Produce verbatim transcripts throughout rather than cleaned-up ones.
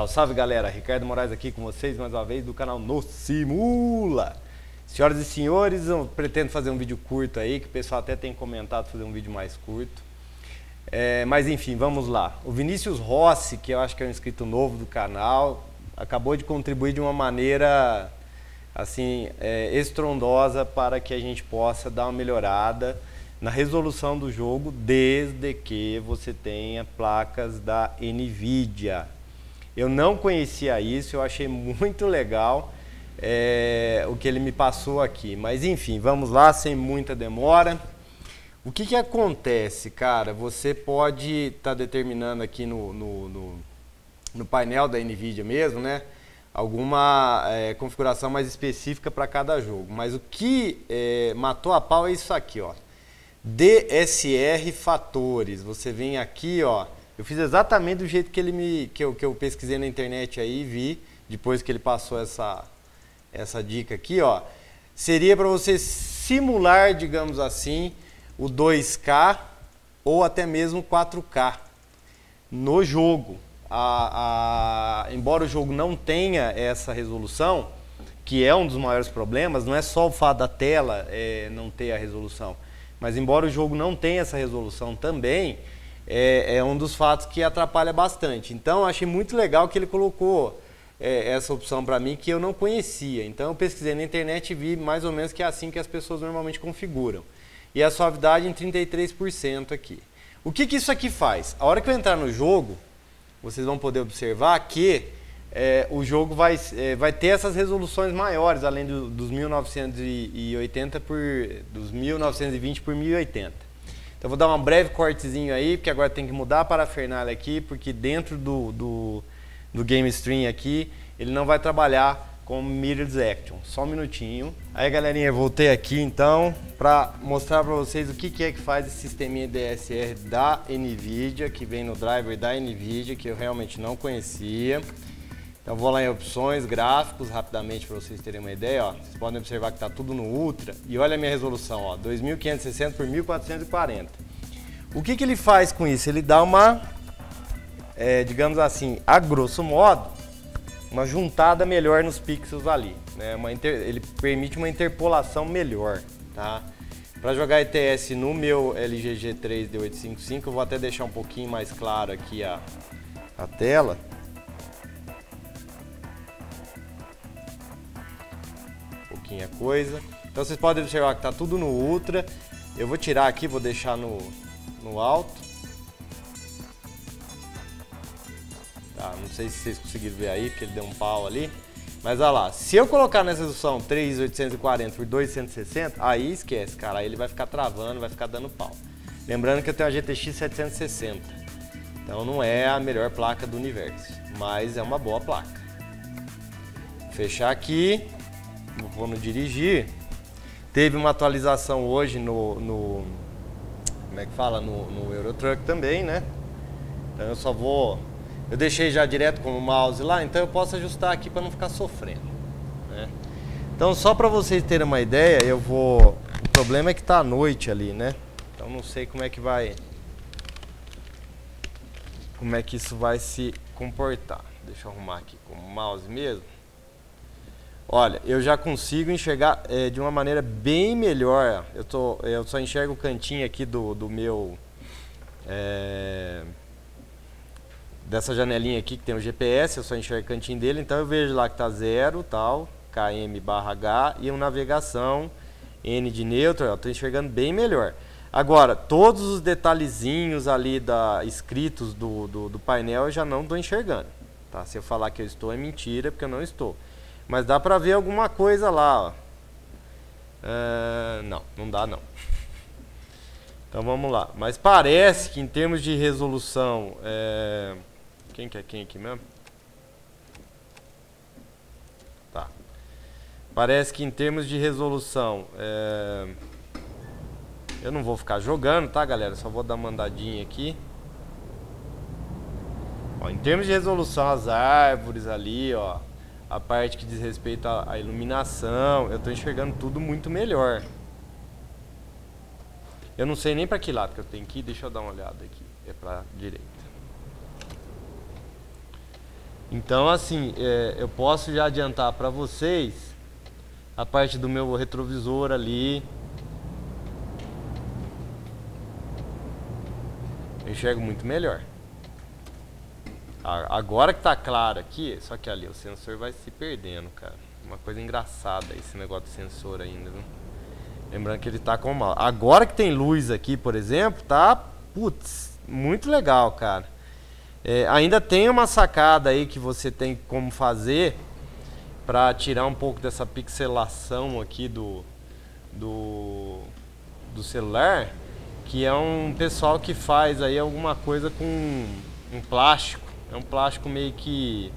Salve, salve galera, Ricardo Moraes aqui com vocês mais uma vez do canal No Simula. Senhoras e senhores, eu pretendo fazer um vídeo curto aí, que o pessoal até tem comentado fazer um vídeo mais curto. É, mas enfim, vamos lá. O Vinícius Rossi, que eu acho que é um inscrito novo do canal, acabou de contribuir de uma maneira assim é, estrondosa para que a gente possa dar uma melhorada na resolução do jogo, desde que você tenha placas da NVIDIA. Eu não conhecia isso, eu achei muito legal é, o que ele me passou aqui. Mas enfim, vamos lá, sem muita demora. O que que acontece, cara? Você pode estar tá determinando aqui no, no, no, no painel da NVIDIA mesmo, né? Alguma é, configuração mais específica para cada jogo. Mas o que é, matou a pau é isso aqui, ó. D S R fatores. Você vem aqui, ó. Eu fiz exatamente do jeito que ele me que eu, que eu pesquisei na internet aí e vi depois que ele passou essa essa dica aqui, ó. Seria para você simular, digamos assim, o dois K ou até mesmo quatro K no jogo. A, a, embora o jogo não tenha essa resolução, que é um dos maiores problemas, não é só o fato da tela é, não ter a resolução, mas embora o jogo não tenha essa resolução também, é, é um dos fatos que atrapalha bastante. Então eu achei muito legal que ele colocou é, essa opção para mim, que eu não conhecia. Então eu pesquisei na internet e vi mais ou menos que é assim que as pessoas normalmente configuram. E a suavidade em trinta e três por cento aqui. O que que isso aqui faz? A hora que eu entrar no jogo, vocês vão poder observar que é, o jogo vai, é, vai ter essas resoluções maiores, além do, dos mil novecentos e oitenta por dos mil novecentos e vinte por mil e oitenta. Então eu vou dar um breve cortezinho aí, porque agora tem que mudar a parafernália aqui, porque dentro do, do, do Game Stream aqui, ele não vai trabalhar com Mirrorless Action. Só um minutinho. Aí galerinha, eu voltei aqui então para mostrar para vocês o que, que é que faz esse sisteminha D S R da NVIDIA, que vem no driver da NVIDIA, que eu realmente não conhecia. Então vou lá em opções, gráficos, rapidamente para vocês terem uma ideia, ó. Vocês podem observar que está tudo no Ultra. E olha a minha resolução, ó, dois mil quinhentos e sessenta por mil quatrocentos e quarenta. O que que ele faz com isso? Ele dá uma, é, digamos assim, a grosso modo, uma juntada melhor nos pixels ali, né? Uma inter... Ele permite uma interpolação melhor, tá? Para jogar E T S no meu L G G três D oitocentos e cinquenta e cinco, eu vou até deixar um pouquinho mais claro aqui a, a tela. Pouquinha coisa. Então vocês podem observar que está tudo no Ultra. Eu vou tirar aqui, vou deixar no, no alto. Tá, não sei se vocês conseguiram ver aí, porque ele deu um pau ali. Mas olha lá, se eu colocar nessa resolução três mil oitocentos e quarenta por duzentos e sessenta, aí esquece, cara. Aí ele vai ficar travando, vai ficar dando pau. Lembrando que eu tenho a G T X setecentos e sessenta. Então não é a melhor placa do universo, mas é uma boa placa. Vou fechar aqui. Vou no dirigir. Teve uma atualização hoje no, no como é que fala? No, no Euro Truck também, né? Então eu só vou... Eu deixei já direto com o mouse lá, então eu posso ajustar aqui para não ficar sofrendo, né? Então só para vocês terem uma ideia, eu vou... O problema é que tá à noite ali, né? Então não sei como é que vai... Como é que isso vai se comportar. Deixa eu arrumar aqui com o mouse mesmo. Olha, eu já consigo enxergar é, de uma maneira bem melhor. Eu, tô, eu só enxergo o cantinho aqui do, do meu... É, dessa janelinha aqui que tem o G P S, eu só enxergo o cantinho dele. Então eu vejo lá que tá zero, tal, K M barra H e uma navegação, N de neutro. Eu tô enxergando bem melhor. Agora, todos os detalhezinhos ali da, escritos do, do, do painel eu já não estou enxergando. Tá? Se eu falar que eu estou é mentira, porque eu não estou. Mas dá pra ver alguma coisa lá, ó. Uh, não, não dá não. Então vamos lá. Mas parece que em termos de resolução... É... Quem que é quem aqui mesmo? Tá. Parece que em termos de resolução... É... Eu não vou ficar jogando, tá, galera? Só vou dar uma andadinha aqui. Ó, em termos de resolução, as árvores ali, ó... A parte que diz respeito à, à iluminação, eu estou enxergando tudo muito melhor. Eu não sei nem para que lado que eu tenho que ir, deixa eu dar uma olhada aqui. É para a direita. Então assim, é, eu posso já adiantar para vocês a parte do meu retrovisor ali. Eu enxergo muito melhor. Agora que tá claro aqui, só que ali o sensor vai se perdendo, cara. Uma coisa engraçada esse negócio de sensor ainda, viu? Lembrando que ele tá com mal. Agora que tem luz aqui, por exemplo, tá, putz, muito legal, cara. É, ainda tem uma sacada aí que você tem como fazer para tirar um pouco dessa pixelação aqui do, do, do celular, que é um pessoal que faz aí alguma coisa com um plástico. É um plástico meio que...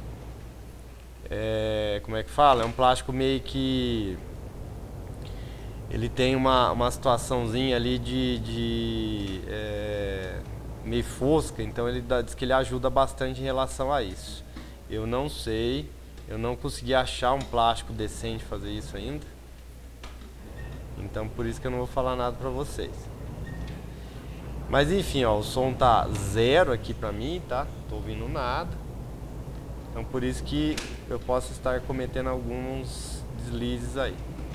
É, como é que fala? É um plástico meio que... Ele tem uma, uma situaçãozinha ali de... de é, meio fosca, então ele dá, diz que ele ajuda bastante em relação a isso. Eu não sei, eu não consegui achar um plástico decente fazer isso ainda. Então por isso que eu não vou falar nada pra vocês. Mas enfim, ó, o som tá zero aqui pra mim, tá? Tô ouvindo nada. Então por isso que eu posso estar cometendo alguns deslizes aí.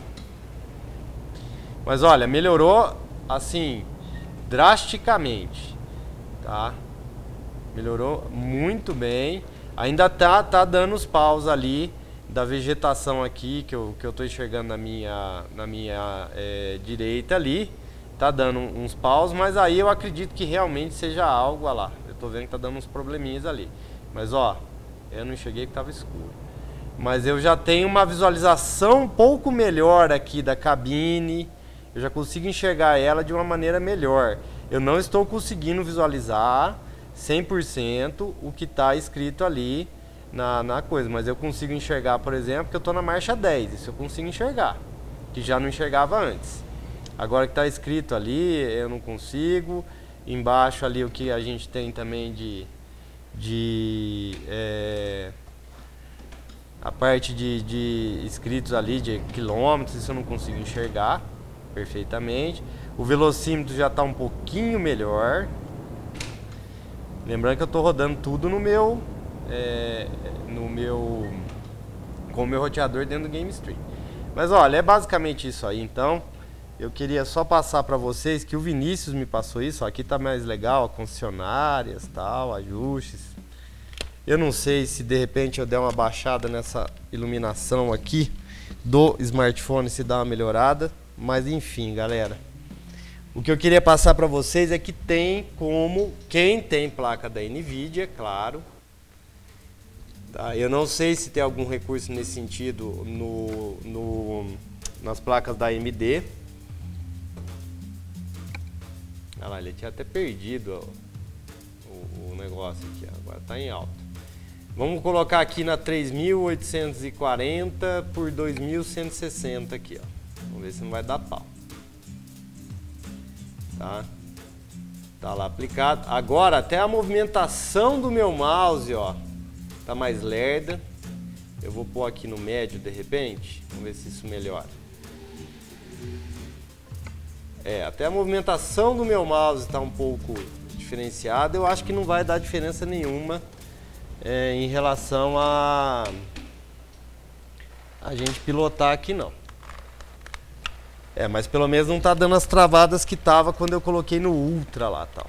Mas olha, melhorou assim drasticamente, tá? Melhorou muito bem. Ainda tá, tá dando os paus ali da vegetação aqui que eu, que eu tô enxergando na minha, na minha é, direita ali. Tá dando uns paus, mas aí eu acredito que realmente seja algo, ó lá. Eu tô vendo que tá dando uns probleminhas ali. Mas ó, eu não enxerguei que tava escuro. Mas eu já tenho uma visualização um pouco melhor aqui da cabine. Eu já consigo enxergar ela de uma maneira melhor. Eu não estou conseguindo visualizar cem por cento o que está escrito ali na, na coisa. Mas eu consigo enxergar, por exemplo, que eu estou na marcha dez. Isso eu consigo enxergar, que já não enxergava antes. Agora que está escrito ali, eu não consigo. Embaixo ali o que a gente tem também de... de é, a parte de, de escritos ali de quilômetros, isso eu não consigo enxergar perfeitamente. O velocímetro já está um pouquinho melhor. Lembrando que eu estou rodando tudo no meu, é, no meu, com o meu roteador dentro do Game Stream. Mas olha, é basicamente isso aí. Então, eu queria só passar para vocês que o Vinícius me passou isso. Ó, aqui tá mais legal, concessionárias, tal, ajustes. Eu não sei se de repente eu der uma baixada nessa iluminação aqui do smartphone, se dá uma melhorada. Mas enfim, galera. O que eu queria passar para vocês é que tem como, quem tem placa da Nvidia, claro. Tá? Eu não sei se tem algum recurso nesse sentido no, no, nas placas da A M D. Olha lá, ele tinha até perdido ó, o, o negócio aqui, ó. Agora está em alta. Vamos colocar aqui na três mil oitocentos e quarenta por dois mil cento e sessenta aqui, ó. Vamos ver se não vai dar pau. Tá? Tá lá aplicado. Agora até a movimentação do meu mouse, ó, tá mais lerda. Eu vou pôr aqui no médio de repente. Vamos ver se isso melhora. É, até a movimentação do meu mouse está um pouco diferenciada. Eu acho que não vai dar diferença nenhuma é, em relação a a gente pilotar aqui não. É, mas pelo menos não tá dando as travadas que tava quando eu coloquei no Ultra lá, tal.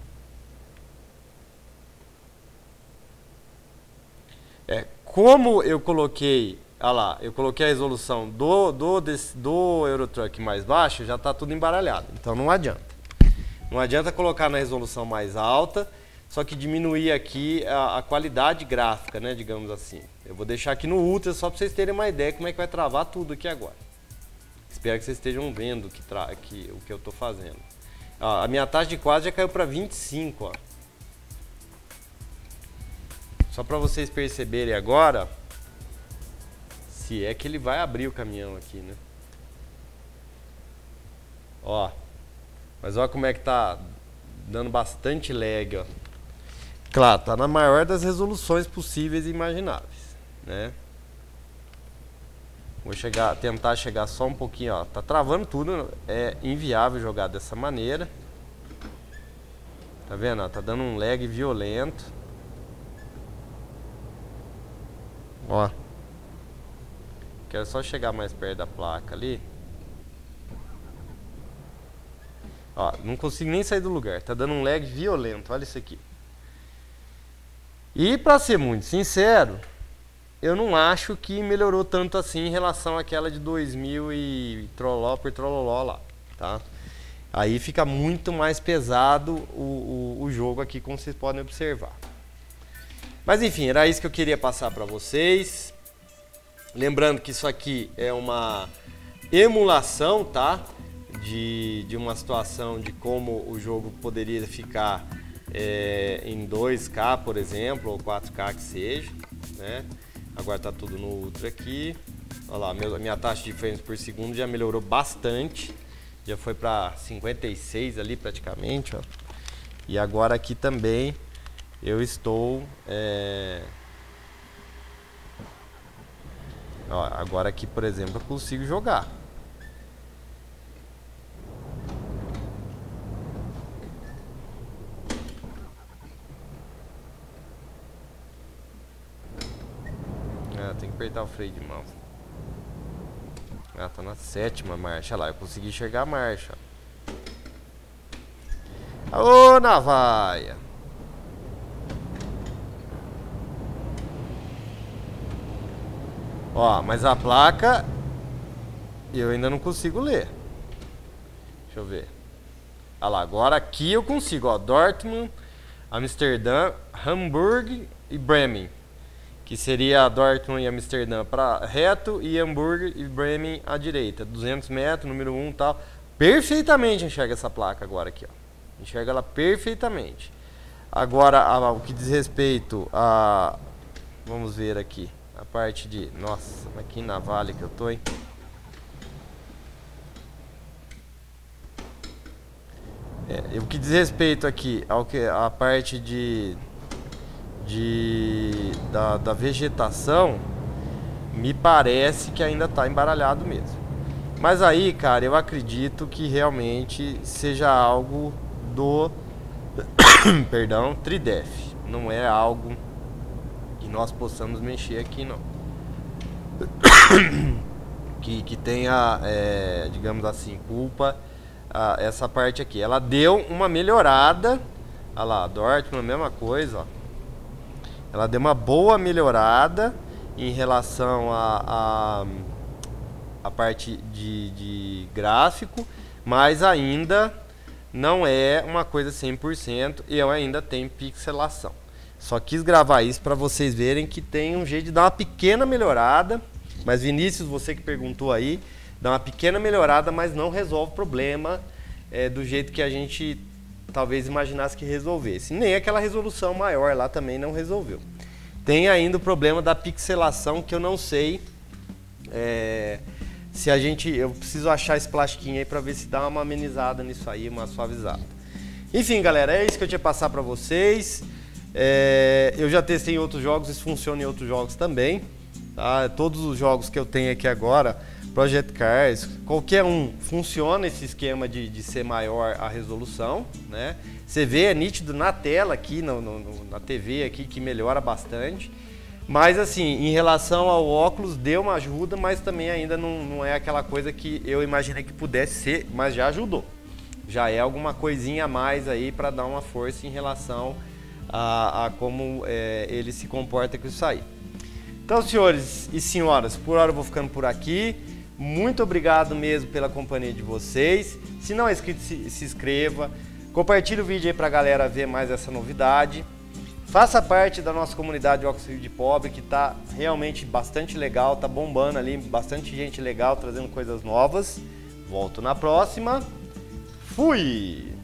É, como eu coloquei, ah lá, eu coloquei a resolução do do desse, do Eurotruck mais baixa, já tá tudo embaralhado. Então não adianta. Não adianta colocar na resolução mais alta, só que diminuir aqui a, a qualidade gráfica, né, digamos assim. Eu vou deixar aqui no Ultra só para vocês terem uma ideia como é que vai travar tudo aqui agora. Espero que vocês estejam vendo que tra que, o que eu estou fazendo. Ó, a minha taxa de quadro já caiu para vinte e cinco. Ó. Só para vocês perceberem agora se é que ele vai abrir o caminhão aqui, né? Ó, mas olha como é que tá dando bastante lag, ó. Claro, tá na maior das resoluções possíveis e imagináveis, né? Vou chegar, tentar chegar só um pouquinho, ó. Tá travando tudo, é inviável jogar dessa maneira. Tá vendo? Ó, tá dando um lag violento. Ó. Quero só chegar mais perto da placa ali. Ó, não consigo nem sair do lugar. Tá dando um lag violento. Olha isso aqui. E pra ser muito sincero, eu não acho que melhorou tanto assim em relação àquela de dois mil e trololó por trololó lá, tá? Aí fica muito mais pesado o, o, o jogo aqui, como vocês podem observar. Mas enfim, era isso que eu queria passar para vocês. Lembrando que isso aqui é uma emulação, tá? De, de uma situação de como o jogo poderia ficar é, em dois K, por exemplo, ou quatro K que seja, né? Agora tá tudo no Ultra aqui. Olha lá, meu, minha taxa de frames por segundo já melhorou bastante. Já foi para cinquenta e seis ali praticamente, ó. E agora aqui também eu estou... É... Ó, agora aqui, por exemplo, eu consigo jogar. Ah, tem que apertar o freio de mão. Ah, tá na sétima marcha. Olha lá, eu consegui enxergar a marcha. Ô, navalha! Ó, mas a placa eu ainda não consigo ler. Deixa eu ver. Olha lá, agora aqui eu consigo, ó. Dortmund, Amsterdã, Hamburgo e Bremen. Que seria Dortmund e Amsterdã para reto e Hamburgo e Bremen à direita. duzentos metros, número um e tal. Perfeitamente enxerga essa placa agora aqui, ó. Enxerga ela perfeitamente. Agora, a, o que diz respeito a... Vamos ver aqui. A parte de... Nossa, mas que navalha que eu tô, hein? É, o que diz respeito aqui ao que a parte de... De, da, da vegetação, me parece que ainda está embaralhado mesmo. Mas aí, cara, eu acredito que realmente seja algo do perdão, Tridef. Não é algo que nós possamos mexer aqui, não. que, que tenha, é, digamos assim, culpa a, essa parte aqui. Ela deu uma melhorada. Olha lá, Dortmund, a mesma coisa, ó. Ela deu uma boa melhorada em relação a, a, a parte de, de gráfico, mas ainda não é uma coisa cem por cento e eu ainda tenho pixelação. Só quis gravar isso para vocês verem que tem um jeito de dar uma pequena melhorada. Mas Vinícius, você que perguntou aí, dá uma pequena melhorada, mas não resolve o problema é, do jeito que a gente... talvez imaginasse que resolvesse. Nem aquela resolução maior lá também não resolveu. Tem ainda o problema da pixelação, que eu não sei é, se a gente... Eu preciso achar esse plastiquinho aí para ver se dá uma amenizada nisso aí, uma suavizada. Enfim, galera, é isso que eu tinha que passar para vocês. É, eu já testei em outros jogos, isso funciona em outros jogos também. Tá? Todos os jogos que eu tenho aqui agora... Project Cars, qualquer um, funciona esse esquema de, de ser maior a resolução, né? Você vê, é nítido na tela aqui, no, no, na T V aqui, que melhora bastante. Mas assim, em relação ao óculos, deu uma ajuda, mas também ainda não, não é aquela coisa que eu imaginei que pudesse ser, mas já ajudou. Já é alguma coisinha a mais aí para dar uma força em relação a, a como é, ele se comporta com isso aí. Então, senhores e senhoras, por hora eu vou ficando por aqui. Muito obrigado mesmo pela companhia de vocês. Se não é inscrito, se, se inscreva. Compartilhe o vídeo aí pra galera ver mais essa novidade. Faça parte da nossa comunidade de óculos de pobre, que tá realmente bastante legal, tá bombando ali, bastante gente legal trazendo coisas novas. Volto na próxima. Fui!